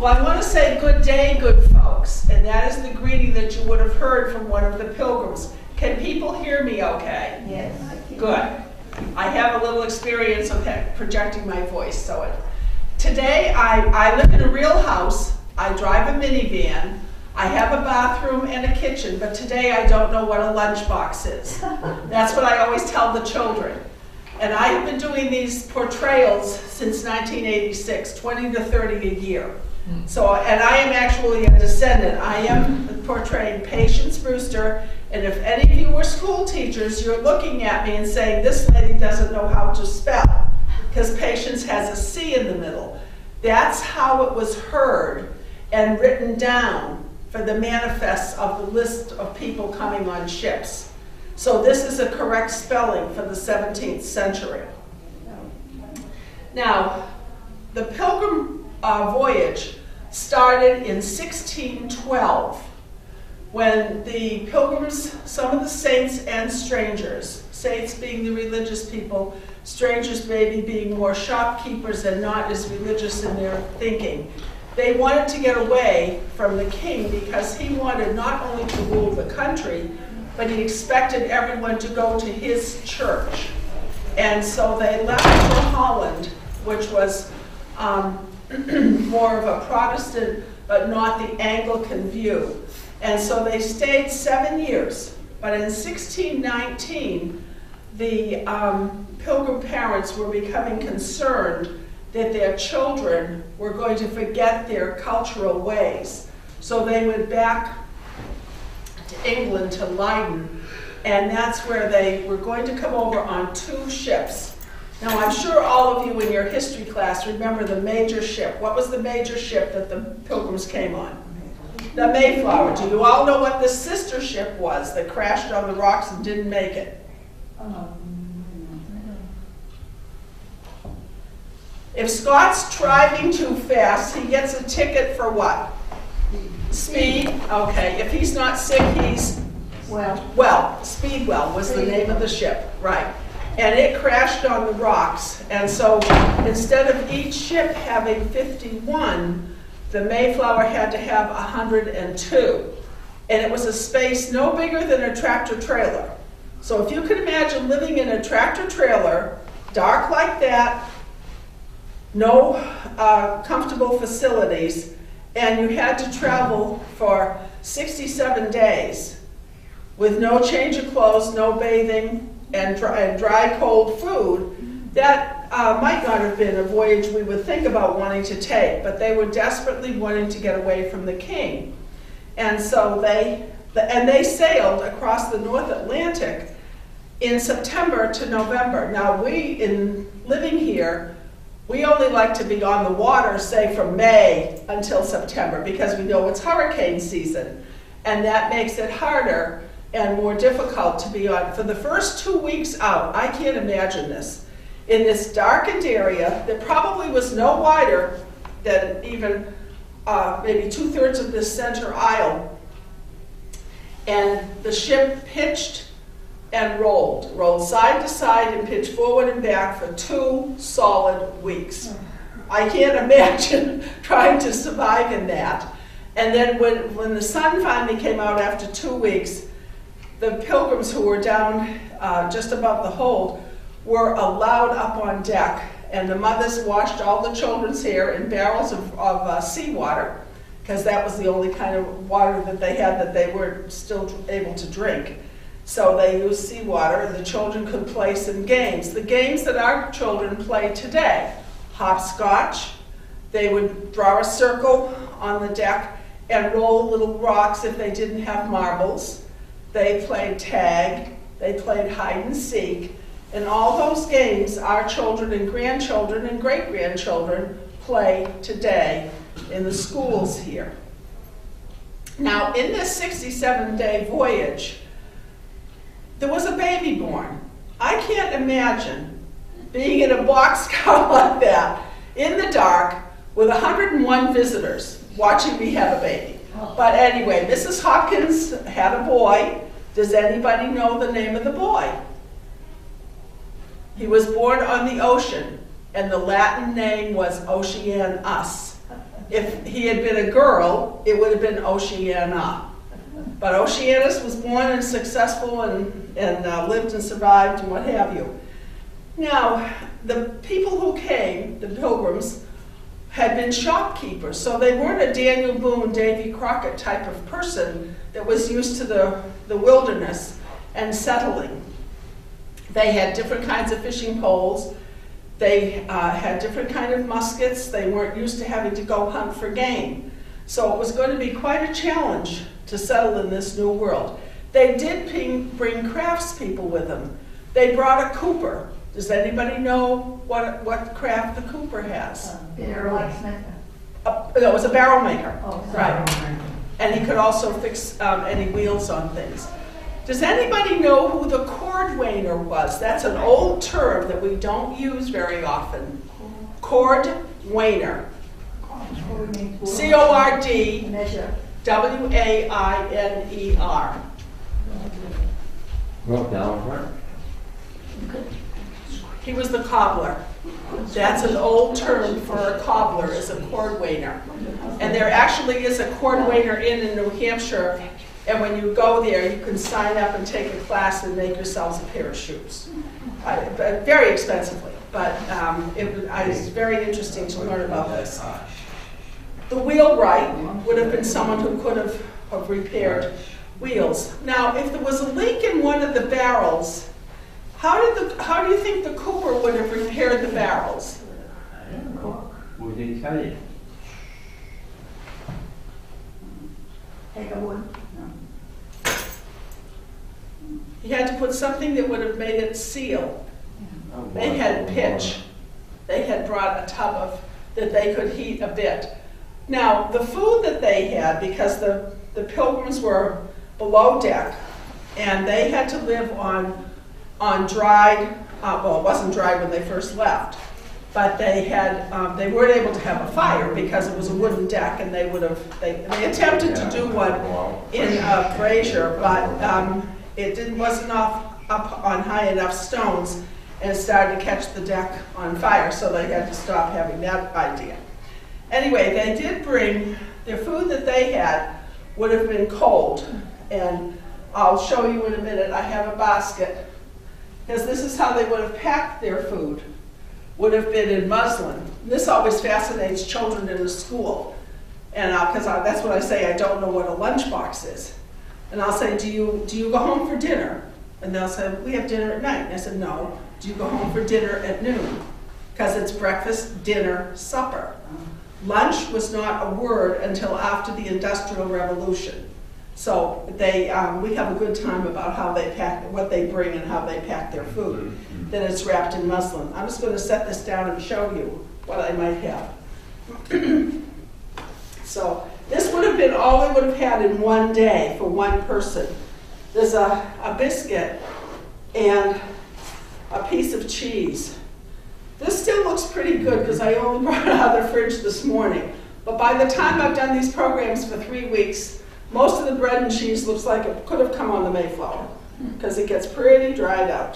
Well, I want to say good day, good folks, and that is the greeting that you would have heard from one of the pilgrims. Can people hear me okay? Yes. Good. I have a little experience of projecting my voice, so today I live in a real house, I drive a minivan, I have a bathroom and a kitchen, but today I don't know what a lunchbox is. That's what I always tell the children. And I have been doing these portrayals since 1986, 20 to 30 a year. So, and I am actually a descendant. I am portraying Patience Brewster, and if any of you were school teachers, you're looking at me and saying, this lady doesn't know how to spell, because Patience has a C in the middle. That's how it was heard and written down for the manifests of the list of people coming on ships. So this is a correct spelling for the 17th century. Now, the Pilgrim voyage started in 1612 when the pilgrims, some of the saints and strangers, saints being the religious people, strangers maybe being more shopkeepers and not as religious in their thinking, they wanted to get away from the king because he wanted not only to rule the country, but he expected everyone to go to his church. And so they left for Holland, which was more of a Protestant, but not the Anglican view. And so they stayed 7 years. But in 1619, the Pilgrim parents were becoming concerned that their children were going to forget their cultural ways. So they went back to England, to Leiden, and that's where they were going to come over on 2 ships. Now, I'm sure all of you in your history class remember the major ship. What was the major ship that the Pilgrims came on? The Mayflower. Do you all know what the sister ship was that crashed on the rocks and didn't make it? If Scott's driving too fast, he gets a ticket for what? Speed? Okay. If he's not sick, he's... Well, Speedwell was the name of the ship, right. And it crashed on the rocks. And so instead of each ship having 51, the Mayflower had to have 102. And it was a space no bigger than a tractor trailer. So if you can imagine living in a tractor trailer, dark like that, no comfortable facilities, and you had to travel for 67 days with no change of clothes, no bathing, and dry, cold food, that might not have been a voyage we would think about wanting to take, but they were desperately wanting to get away from the king. And so they sailed across the North Atlantic in September to November. Now living here, we only like to be on the water, say, from May until September, because we know it's hurricane season, and that makes it harder and more difficult to be on. For the first 2 weeks out, I can't imagine this. In this darkened area that probably was no wider than even maybe 2/3 of this center aisle, and the ship pitched and rolled side to side and pitched forward and back for 2 solid weeks. I can't imagine trying to survive in that. And then when the sun finally came out after 2 weeks, the Pilgrims who were down just above the hold were allowed up on deck, and the mothers washed all the children's hair in barrels of seawater, because that was the only kind of water that they had that they were still able to drink. So they used seawater, and the children could play some games. The games that our children play today: hopscotch. They would draw a circle on the deck and roll little rocks if they didn't have marbles. They played tag, they played hide and seek, and all those games our children and grandchildren and great-grandchildren play today in the schools here. Now, in this 67-day voyage, there was a baby born. I can't imagine being in a boxcar like that, in the dark, with 101 visitors watching me have a baby. But anyway, Mrs. Hopkins had a boy. Does anybody know the name of the boy? He was born on the ocean, and the Latin name was Oceanus. If he had been a girl, it would have been Oceana. But Oceanus was born and successful and lived and survived and what have you. Now, the people who came, the Pilgrims, had been shopkeepers, so they weren't a Daniel Boone, Davy Crockett type of person that was used to the wilderness and settling. They had different kinds of fishing poles. They had different kind of muskets. They weren't used to having to go hunt for game. So it was going to be quite a challenge to settle in this new world. They did bring craftspeople with them. They brought a cooper. Does anybody know what craft the cooper has? Barrel maker. No, it was a barrel maker. Oh, right. And he could also fix any wheels on things. Does anybody know who the cordwainer was? That's an old term that we don't use very often. Cordwainer. C-O-R-D W-A-I-N-E-R. He was the cobbler. That's an old term for a cobbler, is a cordwainer. And there actually is a cordwainer inn in New Hampshire, and when you go there, you can sign up and take a class and make yourselves a pair of shoes. Very expensively, but it was very interesting to learn about this. The wheelwright would have been someone who could have repaired wheels. Now, if there was a leak in one of the barrels, how do you think the cooper would have repaired the barrels? I don't know. Would they tell you? Take a wood. No. He had to put something that would have made it seal. They had pitch. They had brought a tub of that they could heat a bit. Now, the food that they had, because the Pilgrims were below deck, and they had to live on dried, well, it wasn't dried when they first left, but they weren't able to have a fire because it was a wooden deck, and they attempted to do one in a brazier, but it wasn't up on high enough stones, and it started to catch the deck on fire, so they had to stop having that idea. Anyway, they did bring, their food that they had would have been cold, and I'll show you in a minute. I have a basket, because this is how they would have packed their food, would have been in muslin. This always fascinates children in the school, and because that's what I say, I don't know what a lunchbox is. And I'll say, do you go home for dinner? And they'll say, we have dinner at night. And I said, no, do you go home for dinner at noon? Because it's breakfast, dinner, supper. Lunch was not a word until after the Industrial Revolution. So we have a good time about how they pack, what they bring and how they pack their food. Then it's wrapped in muslin. I'm just going to set this down and show you what I might have. So this would have been all they would have had in one day for one person. There's a biscuit and a piece of cheese. This still looks pretty good because I only brought it out of the fridge this morning. But by the time I've done these programs for 3 weeks, most of the bread and cheese looks like it could have come on the Mayflower because it gets pretty dried out.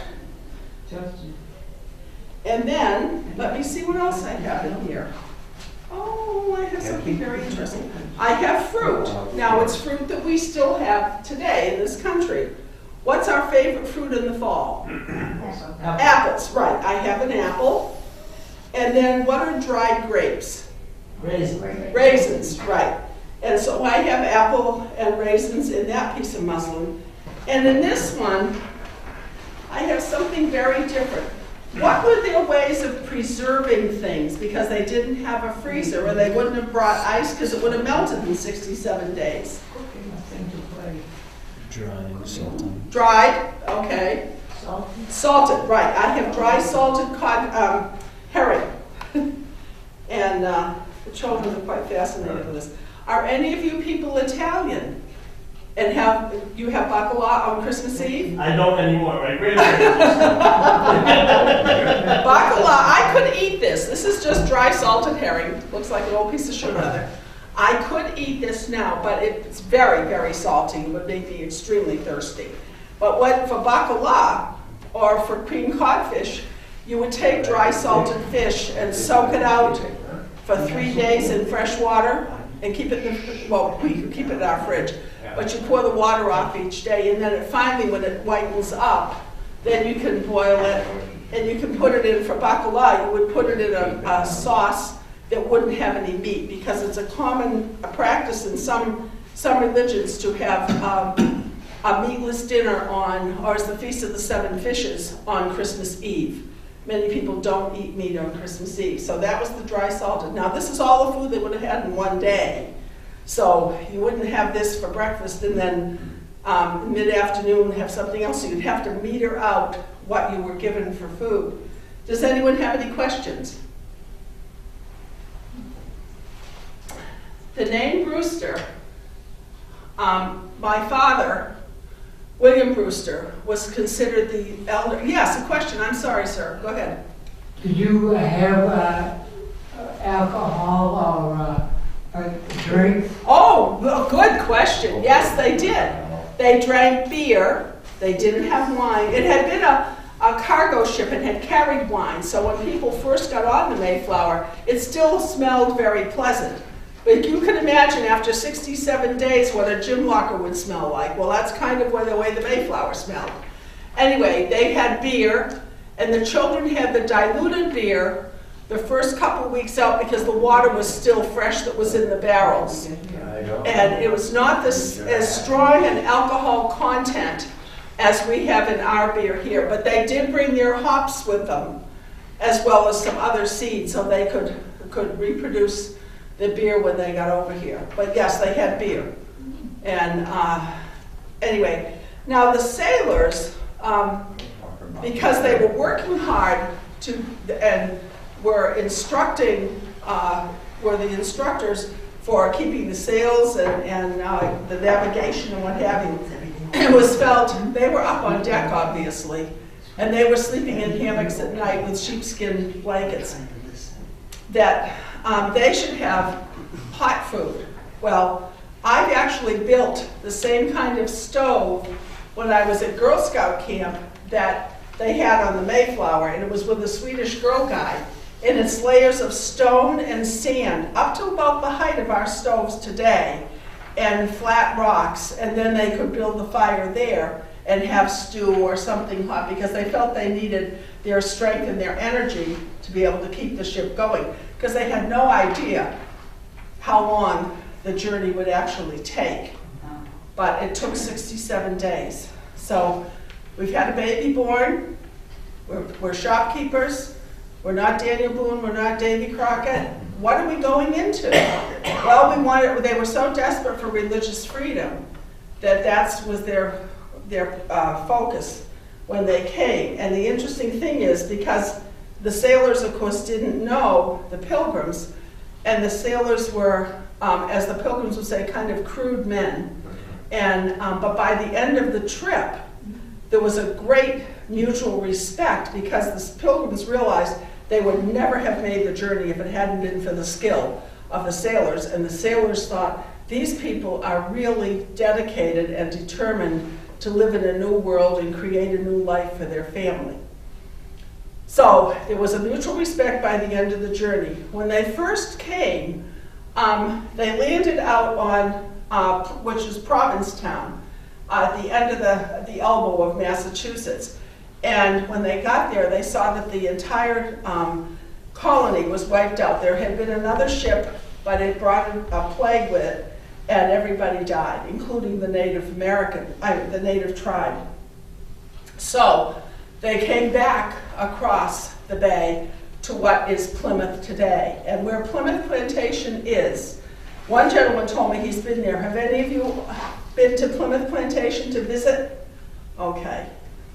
And then, let me see what else I have in here. Oh, I have something very interesting. I have fruit. Now, it's fruit that we still have today in this country. What's our favorite fruit in the fall? Apples, right. I have an apple. And then what are dried grapes? Raisins. Raisins, right. And so I have apple and raisins in that piece of muslin. And in this one, I have something very different. What were their ways of preserving things? Because they didn't have a freezer, or they wouldn't have brought ice because it would have melted in 67 days. Dried, salted. Dried, okay. Salted, right. I have dry salted herring. And the children are quite fascinated with this. Are any of you people Italian? And you have bacala on Christmas Eve? I don't anymore. My grandparents. Bacala, I could eat this. This is just dry salted herring. Looks like an old piece of sugar there. I could eat this now, but it's very, very salty. It would make me extremely thirsty. But for bacala, or for cream codfish, you would take dry salted fish and soak it out for 3 days in fresh water and keep it in well, we could keep it in our fridge, but you pour the water off each day, and then finally when it whitens up, then you can boil it, and you can put it in for bacala. You would put it in a sauce that wouldn't have any meat, because it's a common practice in some religions to have a meatless dinner on, or it's the Feast of the Seven Fishes, on Christmas Eve. Many people don't eat meat on Christmas Eve. So that was the dry salted. Now this is all the food they would have had in one day. So you wouldn't have this for breakfast and then mid-afternoon have something else. So you'd have to meter out what you were given for food. Does anyone have any questions? The name Brewster, my father, William Brewster, was considered the elder. Yes, a question. I'm sorry, sir. Go ahead. Did you have alcohol or a drink? Oh, well, good question. Yes, they did. They drank beer. They didn't have wine. It had been a cargo ship and had carried wine. So when people first got on the Mayflower, it still smelled very pleasant. But you can imagine after 67 days what a gym locker would smell like. Well, that's kind of the way the Mayflower smelled. Anyway, they had beer, and the children had the diluted beer the first couple weeks out because the water was still fresh that was in the barrels. And it was not as strong an alcohol content as we have in our beer here. But they did bring their hops with them, as well as some other seeds, so they could reproduce the beer when they got over here. But yes, they had beer. And anyway, now the sailors, because they were working hard and were instructing, were the instructors for keeping the sails and the navigation and what have you, it was felt, they were up on deck obviously, and they were sleeping in hammocks at night with sheepskin blankets, that they should have hot food. Well, I've actually built the same kind of stove when I was at Girl Scout camp that they had on the Mayflower, and it was with a Swedish Girl Guide. And it's layers of stone and sand up to about the height of our stoves today, and flat rocks, and then they could build the fire there and have stew or something hot because they felt they needed their strength and their energy to be able to keep the ship going, because they had no idea how long the journey would actually take. But it took 67 days. So we've had a baby born, we're shopkeepers, we're not Daniel Boone, we're not Davy Crockett. What are we going into? Well, they were so desperate for religious freedom that was their focus when they came. And the interesting thing is, because the sailors, of course, didn't know the Pilgrims, and the sailors were, as the Pilgrims would say, kind of crude men. And but by the end of the trip, there was a great mutual respect, because the Pilgrims realized they would never have made the journey if it hadn't been for the skill of the sailors. And the sailors thought, these people are really dedicated and determined to live in a new world and create a new life for their family. So there was a mutual respect by the end of the journey. When they first came, they landed out on, which is Provincetown, at the end of the elbow of Massachusetts. And when they got there, they saw that the entire colony was wiped out. There had been another ship, but it brought a plague with it, and everybody died, including the the native tribe. So they came back across the bay to what is Plymouth today. And where Plymouth Plantation is, one gentleman told me he's been there. Have any of you been to Plymouth Plantation to visit? Okay.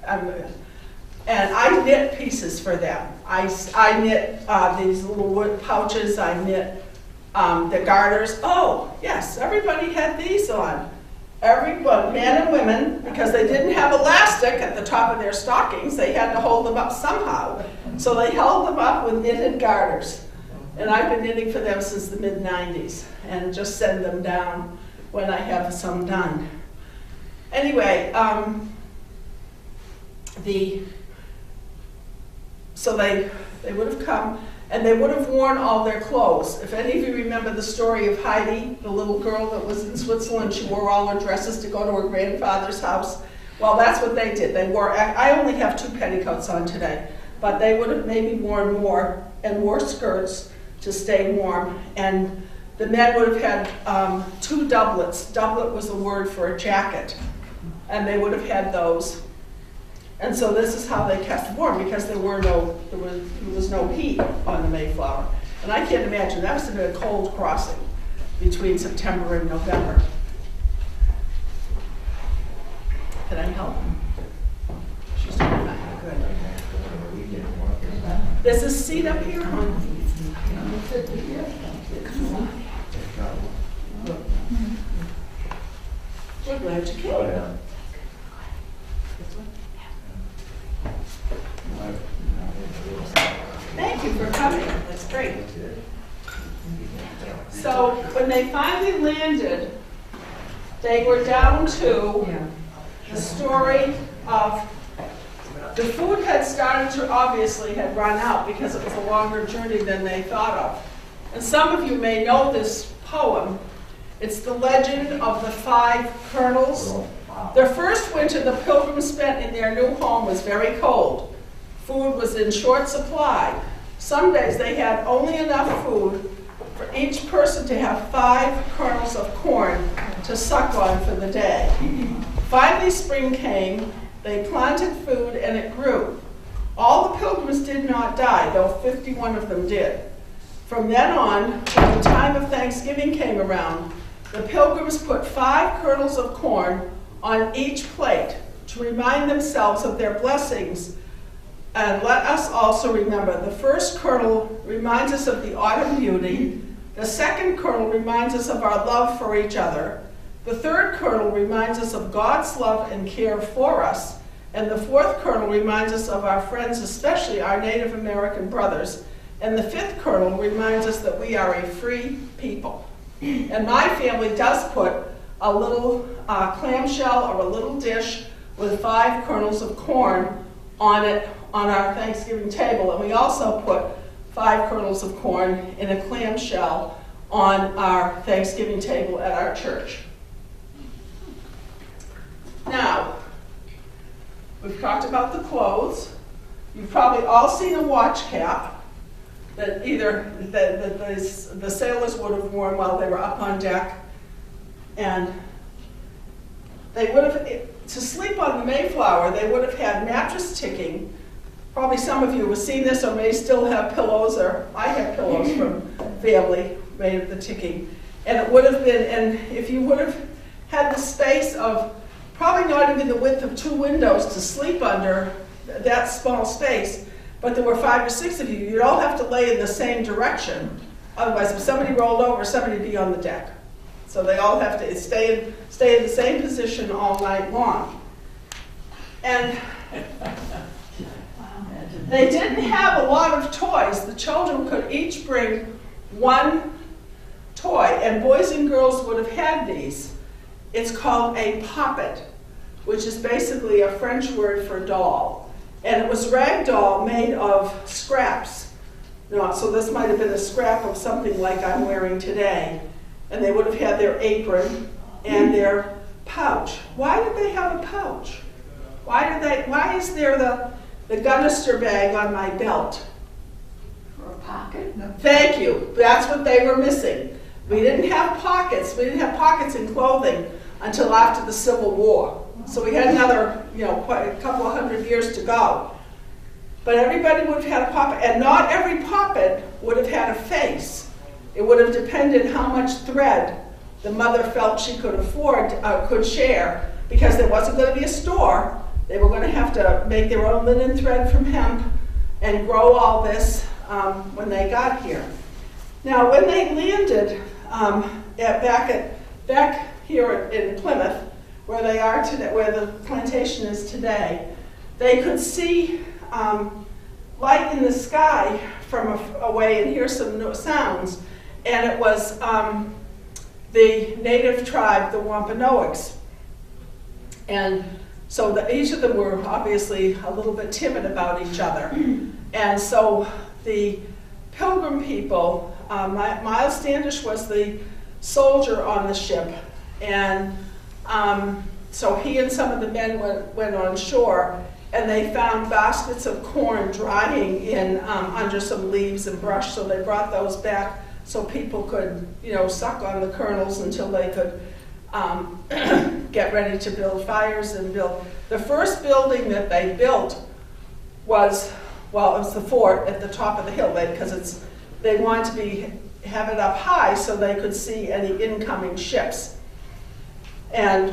And I knit pieces for them. I knit these little wood pouches. I knit the garters. Oh, yes, everybody had these on. Everyone, men and women, because they didn't have elastic at the top of their stockings, they had to hold them up somehow. So they held them up with knitted garters. And I've been knitting for them since the mid-90s, and just send them down when I have some done. Anyway, so they would have come, And they would have worn all their clothes. If any of you remember the story of Heidi, the little girl that was in Switzerland, she wore all her dresses to go to her grandfather's house. Well, that's what they did. They wore, I only have 2 petticoats on today, but they would have maybe worn more and wore skirts to stay warm. And the men would have had 2 doublets. Doublet was the word for a jacket. And they would have had those. And so this is how they kept warm, because there was no heat on the Mayflower. And I can't imagine, that must have been a cold crossing between September and November. Can I help? She's doing fine. Good. There's a seat up here. We're glad you came. Thank you for coming. That's great. So when they finally landed, they were down to the story of the food had started to obviously had run out because it was a longer journey than they thought of. And some of you may know this poem. It's the legend of the 5 colonels. Their first winter the Pilgrims spent in their new home was very cold. Food was in short supply. Some days they had only enough food for each person to have 5 kernels of corn to suck on for the day. Finally spring came, they planted food and it grew. All the Pilgrims did not die, though 51 of them did. From then on, when the time of Thanksgiving came around, the Pilgrims put 5 kernels of corn on each plate to remind themselves of their blessings. And let us also remember, the first kernel reminds us of the autumn beauty, the second kernel reminds us of our love for each other, the third kernel reminds us of God's love and care for us, and the fourth kernel reminds us of our friends, especially our Native American brothers, and the 5th kernel reminds us that we are a free people. And my family does put a little clamshell or a little dish with 5 kernels of corn on it on our Thanksgiving table, and we also put 5 kernels of corn in a clamshell on our Thanksgiving table at our church. Now, we've talked about the clothes. You've probably all seen a watch cap that either the sailors would have worn while they were up on deck, and they would have, to sleep on the Mayflower, they would have had mattress ticking. Probably some of you have seen this or may still have pillows, or I have pillows from family made of the ticking. And it would have been, and if you would have had the space of probably not even the width of 2 windows to sleep under that small space, but there were 5 or 6 of you, you'd all have to lay in the same direction. Otherwise, if somebody rolled over, somebody would be on the deck. So they all have to stay in the same position all night long. And they didn't have a lot of toys. The children could each bring 1 toy, and boys and girls would have had these. It's called a poppet, which is basically a French word for doll. And it was rag doll made of scraps. So this might have been a scrap of something like I'm wearing today. And they would have had their apron and their pouch. Why did they have a pouch? Why is there the gunnister bag on my belt? For a pocket? Thank you. That's what they were missing. We didn't have pockets. We didn't have pockets in clothing until after the Civil War. So we had another, quite a couple of 100 years to go. But everybody would have had a poppet, and not every poppet would have had a face. It would have depended how much thread the mother felt she could afford, could share, because there wasn't going to be a store. They were going to have to make their own linen thread from hemp and grow all this when they got here. Now, when they landed back here in Plymouth, where they are today, where the plantation is today, they could see light in the sky from away and hear some sounds. And it was the native tribe, the Wampanoags. And so each of them were obviously a little bit timid about each other. And so the Pilgrim people, Miles Standish was the soldier on the ship, and so he and some of the men went on shore, and they found baskets of corn drying in under some leaves and brush, so they brought those back so people could, suck on the kernels until they could get ready to build fires and build. The first building that they built was, it was the fort at the top of the hill, because they wanted to have it up high so they could see any incoming ships. And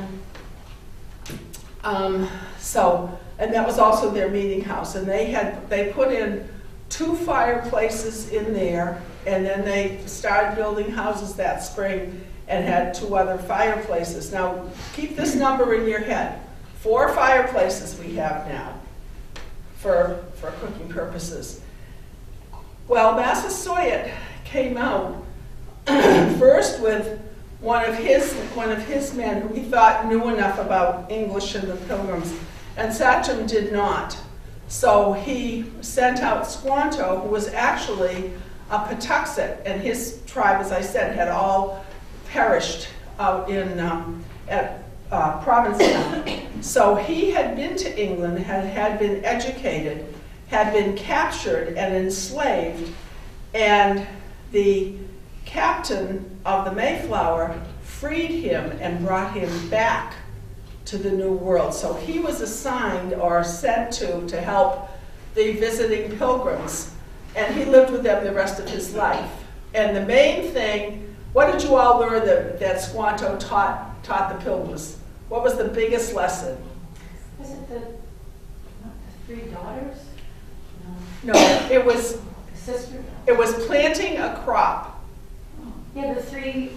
and that was also their meeting house. And they put in 2 fireplaces in there, and then they started building houses that spring and had 2 other fireplaces. Now, keep this number in your head. 4 fireplaces we have now for cooking purposes. Well, Massasoit came out first with one of his men who he thought knew enough about English and the Pilgrims, and Sachem did not. So he sent out Squanto, who was actually a Patuxet, and his tribe, as I said, had all perished out at Provincetown. So he had been to England, had been educated, had been captured and enslaved, and the captain of the Mayflower freed him and brought him back to the New World. So he was assigned or sent to help the visiting pilgrims, and he lived with them the rest of his life. And the main thing, what did you all learn that Squanto taught the pilgrims? What was the biggest lesson? Was it the 3 daughters? No, it was Sister? it was planting a crop. Yeah, the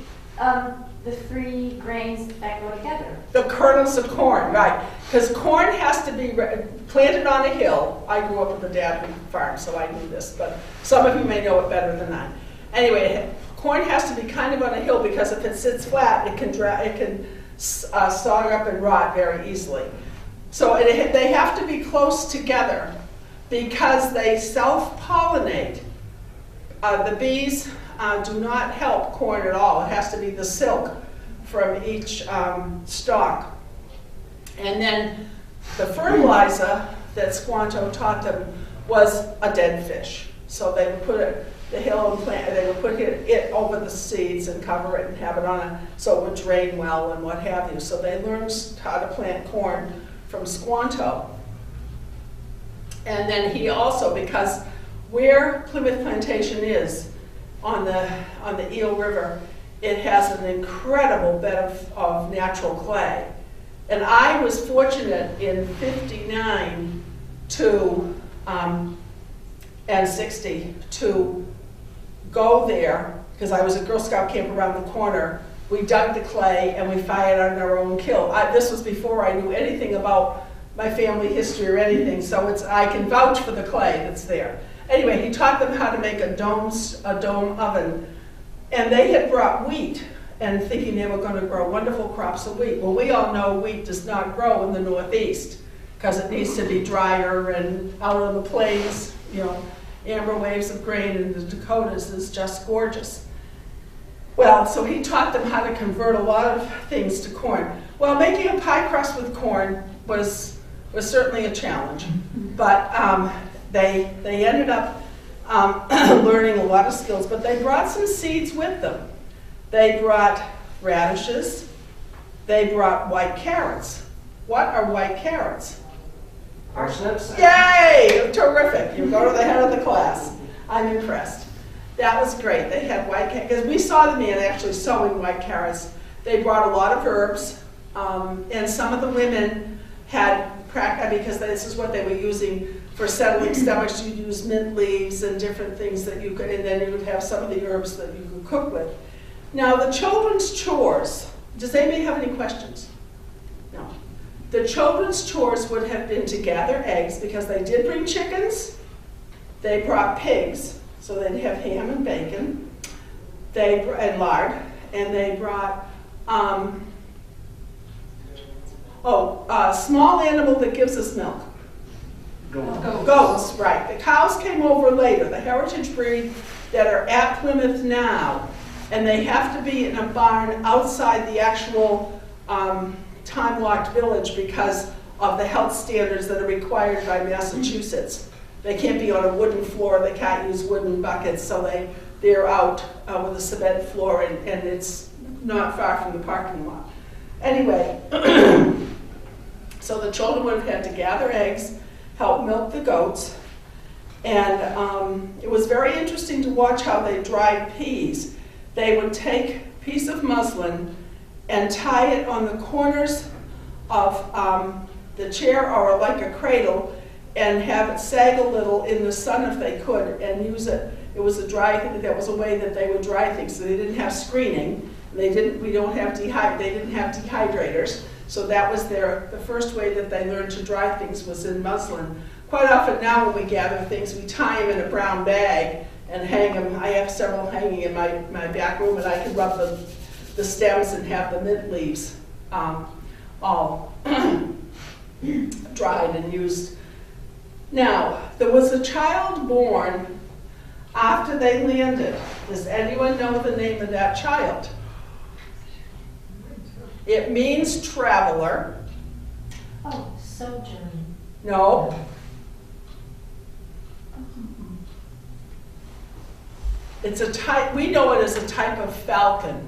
three grains that go together. The kernels of corn, right. Because corn has to be planted on a hill. I grew up with a dad who farmed, so I knew this, but some of you may know it better than I. Anyway, corn has to be kind of on a hill, because if it sits flat, it can sog up and rot very easily. So they have to be close together because they self-pollinate. The bees do not help corn at all. It has to be the silk from each stalk. And then the fertilizer that Squanto taught them was a dead fish. So they would put they would put it over the seeds and cover it and have it on so it would drain well and what have you. So they learned how to plant corn from Squanto. And then he also, because where Plymouth Plantation is, on the Eel River, it has an incredible bed of natural clay. And I was fortunate in 59 and 60 to go there, because I was at Girl Scout camp around the corner. We dug the clay and we fired on our own kiln. This was before I knew anything about my family history or anything, so I can vouch for the clay that's there. Anyway, he taught them how to make a dome oven, and they had brought wheat and thinking they were going to grow wonderful crops of wheat. Well, we all know wheat does not grow in the Northeast because it needs to be drier, and out on the plains, amber waves of grain in the Dakotas is just gorgeous. Well, so he taught them how to convert a lot of things to corn. Well, making a pie crust with corn was certainly a challenge, but they ended up learning a lot of skills, but they brought some seeds with them. They brought radishes. They brought white carrots. What are white carrots? Parsnips? Yay! Terrific. You go to the head of the class. I'm impressed. That was great. They had white carrots, because we saw the man actually sowing white carrots. They brought a lot of herbs, and some of the women had, because this is what they were using for settling stomachs, you use mint leaves and different things that you could, and then you would have some of the herbs that you could cook with. Now, the children's chores, does anybody have any questions? No. The children's chores would have been to gather eggs, because they did bring chickens, they brought pigs, so they'd have ham and bacon, and lard, and they brought a small animal that gives us milk. Go. Goats, right. The cows came over later, the heritage breed that are at Plymouth now, and they have to be in a barn outside the actual time-locked village because of the health standards that are required by Massachusetts. They can't be on a wooden floor, they can't use wooden buckets, so they're out with a cement floor, and it's not far from the parking lot. Anyway, so the children would have had to gather eggs, help milk the goats, and it was very interesting to watch how they dried peas. They would take a piece of muslin and tie it on the corners of the chair or like a cradle and have it sag a little in the sun if they could and use it. It was that was a way that they would dry things. So they didn't have screening. They didn't have dehydrators. So that was the first way that they learned to dry things was in muslin. Quite often now when we gather things, we tie them in a brown bag and hang them. I have several hanging in my back room, and I can rub the stems and have the mint leaves all dried and used. Now, there was a child born after they landed. Does anyone know the name of that child? It means traveler. Oh, sojourn. No. It's a type, we know it as a type of falcon.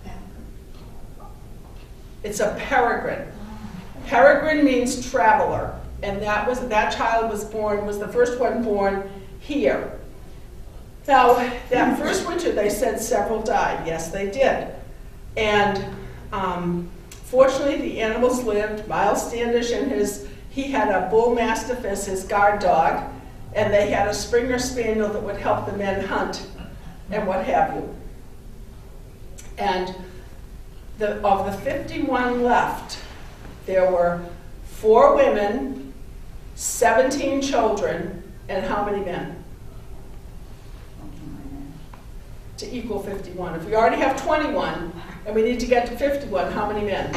It's a peregrine. Peregrine means traveler, and that child was the first one born here. Now, that first winter, they said several died. Yes, they did. And fortunately, the animals lived. Miles Standish and he had a bull mastiff as his guard dog, and they had a Springer Spaniel that would help the men hunt and what have you. And of the 51 left, there were 4 women, 17 children, and how many men? To equal 51. If we already have 21, and we need to get to 51, how many men?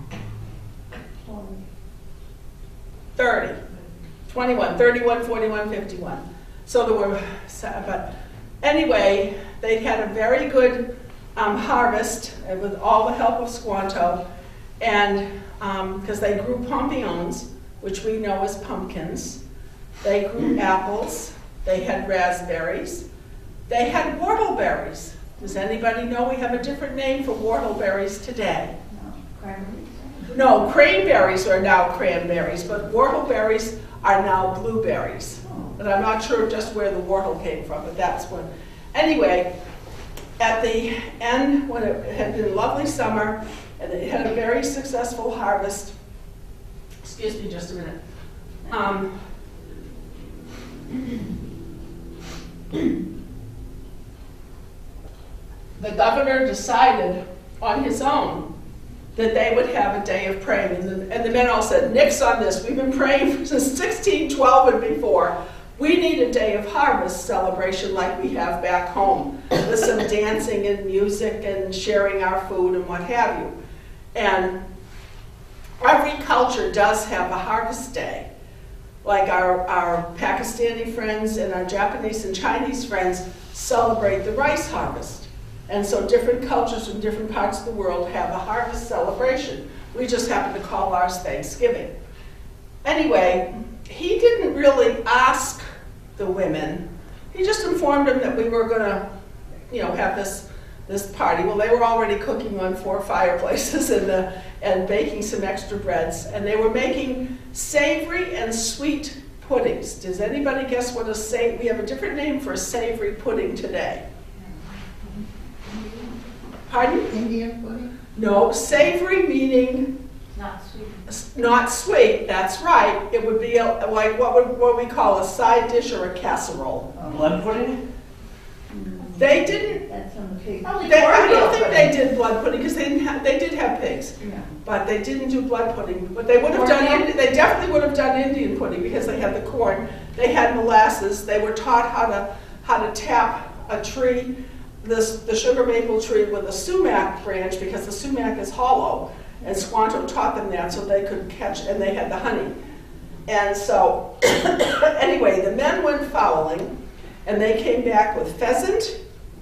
30. 21, 31, 41, 51. So there were, but anyway, they had a very good harvest with all the help of Squanto, and because they grew pompions, which we know as pumpkins. They grew apples. They had raspberries. They had whortleberries. Does anybody know we have a different name for whortleberries today? No, cranberries are now cranberries, but whortleberries are now blueberries. And I'm not sure just where the whortle came from, but that's when. Anyway, at the end, when it had been a lovely summer, and they had a very successful harvest, excuse me just a minute, the governor decided on his own that they would have a day of praying. And the men all said, nix on this. We've been praying since 1612 and before. We need a day of harvest celebration like we have back home, with some dancing and music and sharing our food and what have you. And every culture does have a harvest day. Like our Pakistani friends and our Japanese and Chinese friends celebrate the rice harvest. And so different cultures from different parts of the world have a harvest celebration. We just happen to call ours Thanksgiving. Anyway, he didn't really ask the women. He just informed them that we were going to, have this party. Well, they were already cooking on 4 fireplaces and baking some extra breads. And they were making savory and sweet puddings. Does anybody guess what we have a different name for a savory pudding today? Pardon? Indian pudding? No, savory meaning Not sweet. not sweet, that's right. It would be like what we call a side dish or a casserole. Blood pudding? They didn't, That's on the pig. Probably I don't cornmeal think pudding. they did blood pudding because they did have pigs. Yeah. But they didn't do blood pudding. But they would have done, they definitely would have done Indian pudding because they had the corn. They had molasses. They were taught how to tap a tree, the sugar maple tree with a sumac branch because the sumac is hollow. And Squanto taught them that so they could catch, and they had the honey. And so, anyway, the men went fowling, and they came back with pheasant,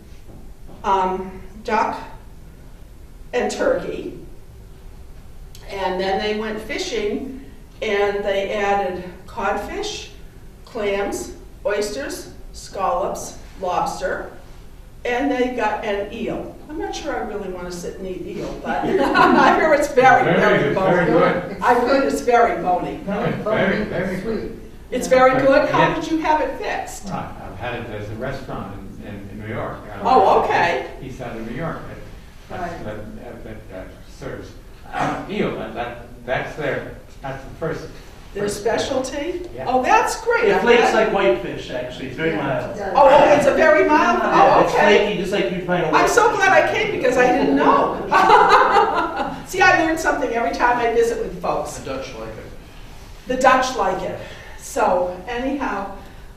duck, and turkey. And then they went fishing, and they added codfish, clams, oysters, scallops, lobster, and they got an eel. I'm not sure I really want to sit and eat eel, but I hear it's very, very It's bony. very good. I heard it's very bony. Very, very good. It's very good. How Yeah. did you have it fixed? I've had it as a restaurant in New York. Oh, okay. East side of New York. That serves eel. That's the first. Their specialty? Yeah. Oh, that's great. It I'm flakes glad- like whitefish, actually. It's very mild. Oh, it's a very mild? Yeah, Oh, it's okay. flaky, just like you'd find a I'm so whitefish. glad I came because I didn't know. See, I learn something every time I visit with folks. The Dutch like it. The Dutch like it. So anyhow,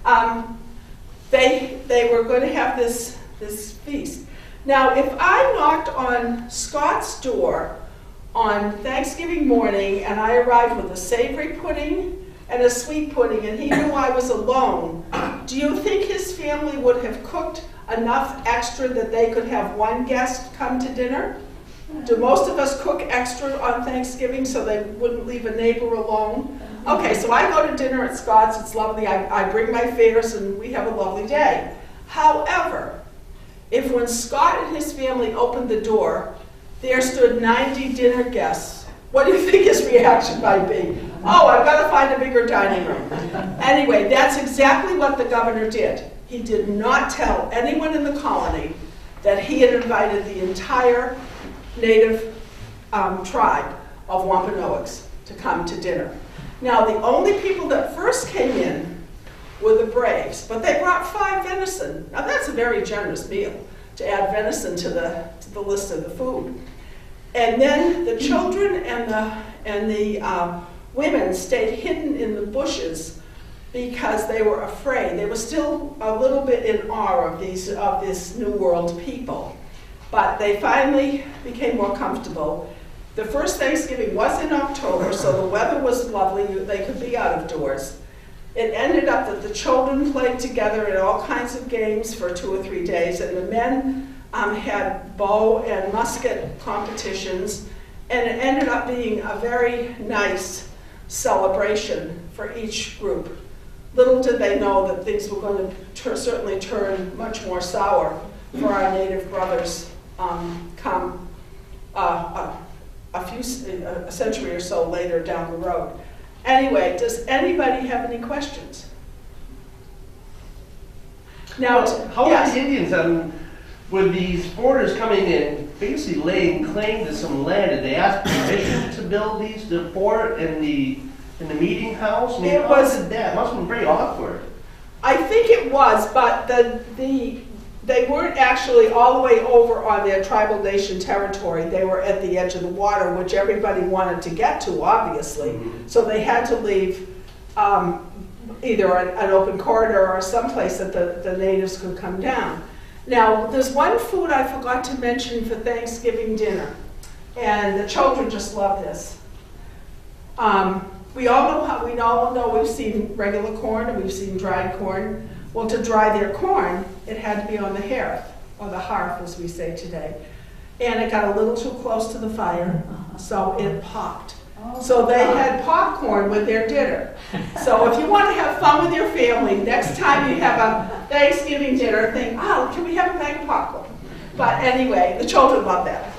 they were going to have this feast. Now, if I knocked on Scott's door on Thanksgiving morning and I arrived with a savory pudding and a sweet pudding and he knew I was alone, do you think his family would have cooked enough extra that they could have one guest come to dinner? Do most of us cook extra on Thanksgiving so they wouldn't leave a neighbor alone? Okay, so I go to dinner at Scott's, it's lovely, I bring my fares and we have a lovely day. However, if when Scott and his family opened the door, there stood 90 dinner guests, what do you think his reaction might be? Oh, I've got to find a bigger dining room. Anyway, that's exactly what the governor did. He did not tell anyone in the colony that he had invited the entire native tribe of Wampanoags to come to dinner. Now, the only people that first came in were the Braves, but they brought 5 venison. Now, that's a very generous meal to add venison to the list of the food. And then the children and the women stayed hidden in the bushes because they were afraid. They were still a little bit in awe of this New World people. But they finally became more comfortable. The first Thanksgiving was in October, so the weather was lovely. They could be out of doors. It ended up that the children played together in all kinds of games for 2 or 3 days, and the men had bow and musket competitions, and it ended up being a very nice celebration for each group. Little did they know that things were going to certainly turn much more sour for our native brothers come a century or so later down the road. Anyway, does anybody have any questions? Now, How are yes. the Indians, with these foreigners coming in, basically laying claim to some land, did they ask permission to build the fort in the meeting house? I mean, It how was- did that? It must have been very awkward. I think it was, but they weren't actually all the way over on their tribal nation territory. They were at the edge of the water, which everybody wanted to get to, obviously. Mhm. So they had to leave either an open corridor or someplace that the natives could come down. Now, there's one food I forgot to mention for Thanksgiving dinner, and the children just love this. We all know we've seen regular corn and we've seen dried corn. Well, to dry their corn, it had to be on the hearth, or the hearth as we say today. And it got a little too close to the fire, so it popped. So they had popcorn with their dinner. So if you want to have fun with your family, next time you have a Thanksgiving dinner, think, oh, can we have a bag of popcorn? But anyway, the children love that.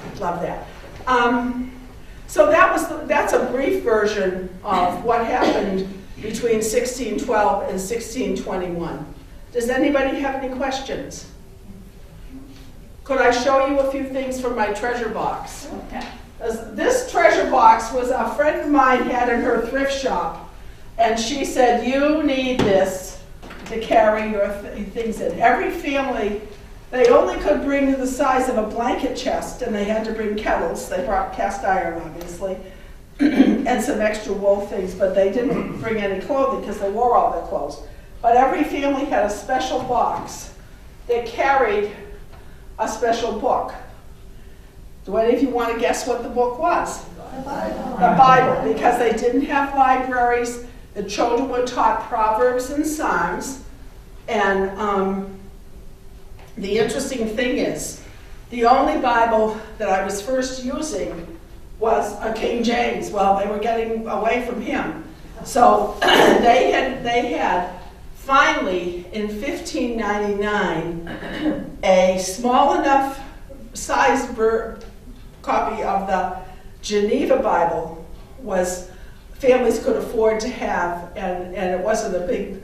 So that's a brief version of what happened between 1612 and 1621. Does anybody have any questions? Could I show you a few things from my treasure box? This treasure box was a friend of mine had in her thrift shop, and she said, you need this to carry your things in. Every family, they only could bring the size of a blanket chest, and they had to bring kettles. They brought cast iron, obviously, and some extra wool things, but they didn't bring any clothing because they wore all their clothes. But every family had a special box that carried a special book. Do any of you want to guess what the book was? The Bible. The Bible, because they didn't have libraries, The children were taught Proverbs and Psalms, and the interesting thing is, the only Bible that I was first using was a King James. Well, they were getting away from him. So they had finally, in 1599, a small enough sized copy of the Geneva Bible was families could afford to have, and it wasn't a big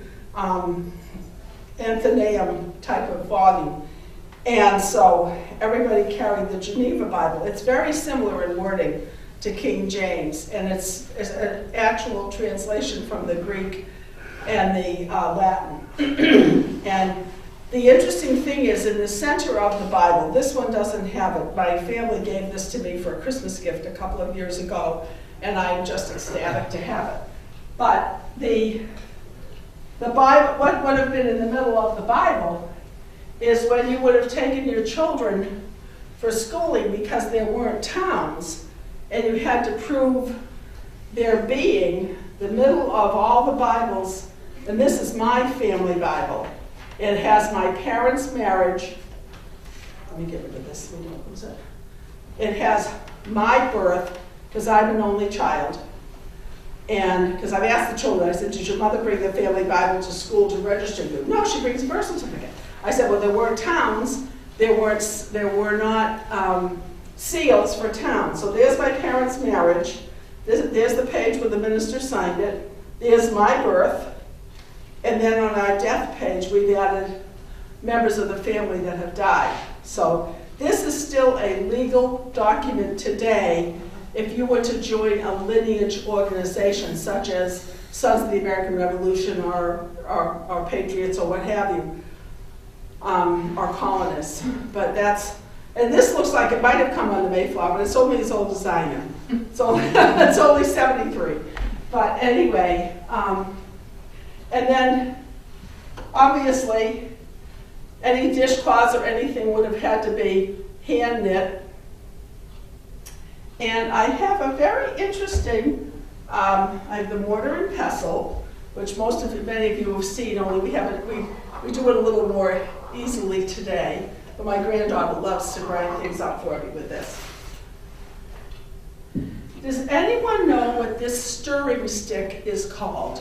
Athenaeum type of volume. And so everybody carried the Geneva Bible. It's very similar in wording to King James, and it's an actual translation from the Greek and the Latin. And the interesting thing is, in the center of the Bible, this one doesn't have it. My family gave this to me for a Christmas gift a couple of years ago, and I'm just ecstatic to have it. But the Bible, what would have been in the middle of the Bible is when you would have taken your children for schooling, because there weren't towns, and you had to prove their being. The middle of all the Bibles, and this is my family Bible. It has my parents' marriage. Let me get rid of this. We don't lose it. It has my birth, because I'm an only child. And because I've asked the children, I said, did your mother bring the family Bible to school to register you? No, she brings a birth certificate. I said, well, there weren't towns. There were not seals for towns. So there's my parents' marriage. There's the page where the minister signed it. There's my birth. And then on our death page, we've added members of the family that have died. So this is still a legal document today if you were to join a lineage organization such as Sons of the American Revolution or Patriots or what have you, or colonists. But and this looks like it might have come on the Mayflower, but it's only as old as I am. So it's only 73. But anyway, and then obviously any dishcloths or anything would have had to be hand knit. And I have a very interesting, I have the mortar and pestle, which many of you have seen, only we do it a little more easily today. But my granddaughter loves to grind things up for me with this. Does anyone know what this stirring stick is called?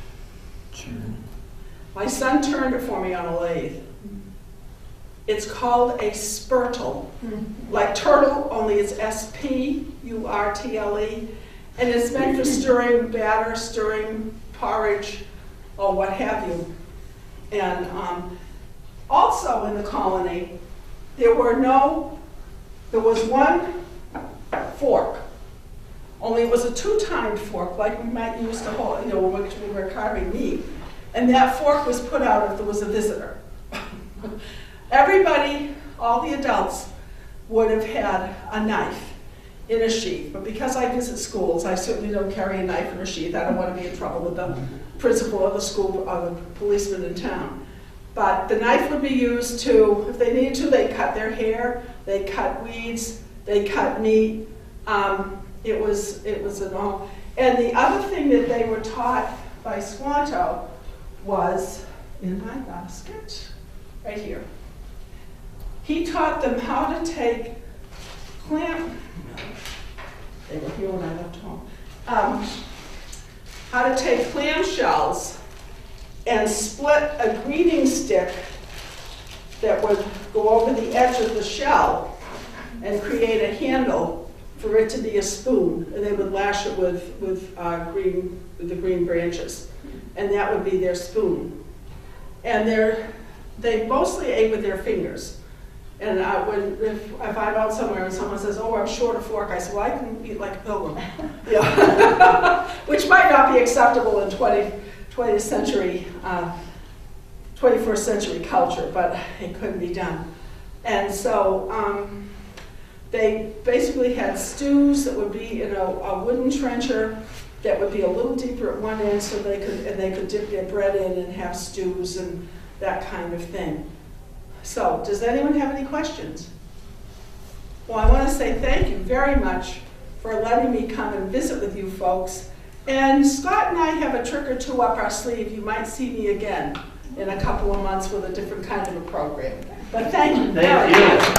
My son turned it for me on a lathe. It's called a spurtle, like turtle, only it's S-P-U-R-T-L-E, and it's meant for stirring batter, stirring porridge, or what have you. And also in the colony, there was one fork, only it was a two-tined fork, like we might use to hold, when we were carving meat. And that fork was put out if there was a visitor. Everybody, all the adults, would have had a knife in a sheath. But because I visit schools, I certainly don't carry a knife in a sheath. I don't want to be in trouble with the principal of the school or the policeman in town. But the knife would be used to, if they needed to, they'd cut their hair, they'd cut weeds, they'd cut meat. It was an all. And the other thing that they were taught by Squanto was in my basket, right here. He taught them how to take they were here when I left home, how to take clamshells and split a greeting stick that would go over the edge of the shell and create a handle for it to be a spoon, and they would lash it with the green branches, and that would be their spoon. And they mostly ate with their fingers. And if I'm out somewhere and someone says, "Oh, I'm short a fork," I say, "Well, I can eat like a pilgrim," yeah. Which might not be acceptable in 21st century culture, but it couldn't be done. And so they basically had stews that would be in a wooden trencher that would be a little deeper at one end, so they could dip their bread in and have stews and that kind of thing. So, does anyone have any questions? Well, I want to say thank you very much for letting me come and visit with you folks And Scott and I have a trick or two up our sleeve. You might see me again in a couple of months with a different kind of a program. But thank you very Thank much.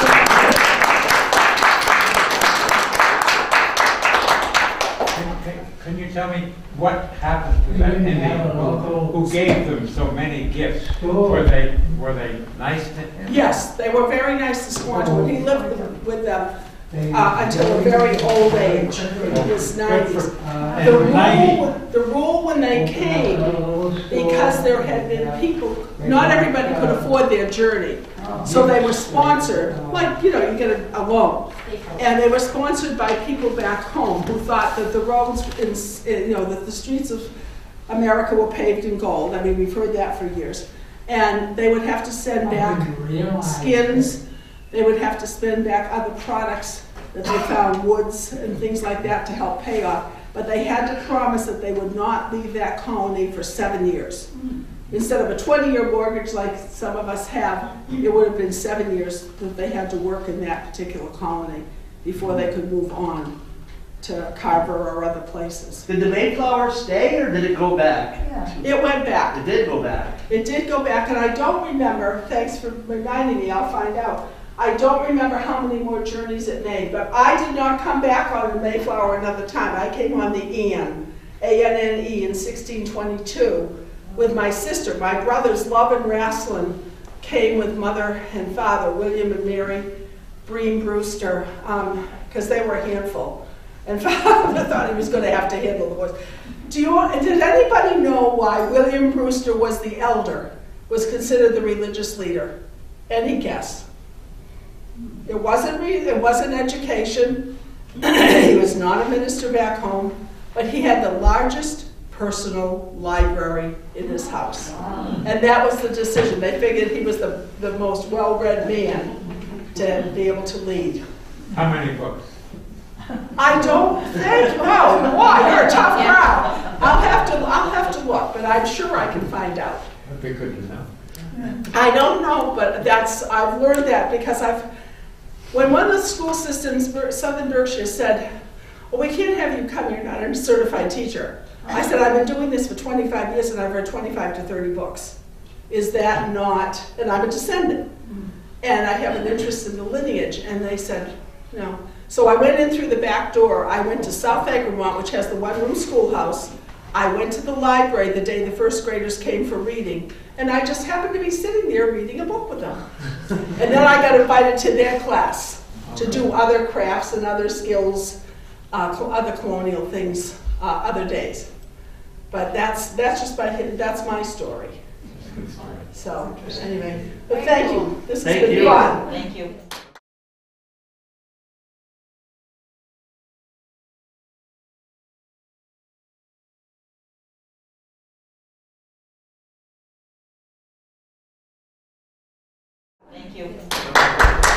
Can you tell me what happened to that We have Indian a local- who gave them so many gifts? Sure. Were they nice to him? Yes, they were very nice to Squanto. He lived with them They- until a very old age, in his 90s. Uh, The rule when they came, because there had been people, not everybody could afford their journey. So they were sponsored, like, you get a loan. And they were sponsored by people back home who thought that the roads, that the streets of America were paved in gold. I mean, we've heard that for years. And they would have to send back skins, they would have to send back other products that they found, woods and things like that to help pay off. But they had to promise that they would not leave that colony for 7 years. Instead of a 20-year mortgage like some of us have, it would have been 7 years that they had to work in that particular colony before they could move on to Carver or other places. Did the Mayflower stay or did it go back? It went back. It did go back. It did go back, and I don't remember, thanks for reminding me, I'll find out. I don't remember how many more journeys it made, but I did not come back on the Mayflower another time. I came on the Anne, A-N-N-E, in 1622 with my sister. My brothers, Love and Rasslin, came with mother and father, William and Mary Breen Brewster, because they were a handful. And father thought he was going to have to handle the boys. Did anybody know why William Brewster was the elder, was considered the religious leader? Any guess? It wasn't education. He was not a minister back home, but he had the largest personal library in his house. And that was the decision. They figured he was the most well-read man to be able to lead. How many books? I don't think, well, why? You're a tough crowd. I'll have to look, but I'm sure I can find out. That'd be good to know. I don't know, but I've learned that because when one of the school systems, Southern Berkshire, said, well, we can't have you come, you're not a certified teacher. I said, I've been doing this for 25 years and I've read 25 to 30 books. Is that not, and I'm a descendant, and I have an interest in the lineage, and they said, no. So I went in through the back door. I went to South Egremont, which has the one-room schoolhouse. I went to the library the day the first graders came for reading, and I just happened to be sitting there reading a book with them. And then I got invited to their class to do other crafts and other skills, other colonial things, other days. But that's my story. So anyway, but thank you. This has been fun. Thank you. Thank you.